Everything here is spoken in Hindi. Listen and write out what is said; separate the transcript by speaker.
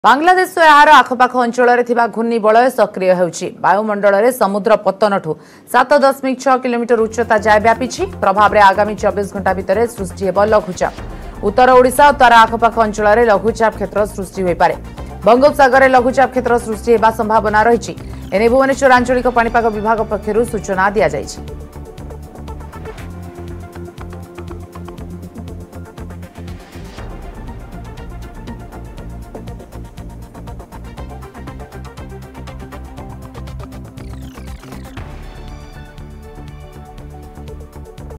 Speaker 1: बांग्लादेश यार आखपाख अंचल घूर्णिबलय सक्रिय होउछि। वायुमंडल में समुद्र पतन ठू 7.6 किलोमीटर उच्चता जाए व्यापी। प्रभाव में आगामी 24 घंटा भितर सृष्टि हेब लघुचाप। उत्तर ओडिशा और तार आखपाख अंचल में लघुचाप क्षेत्र सृष्टि हो पारे। बंगोपसागर में लघुचाप क्षेत्र सृष्टि होगा संभावना रही। एने भुवनेश्वर आंचलिक पाणीपाग विभाग पक्षर सूचना दि जाइछि।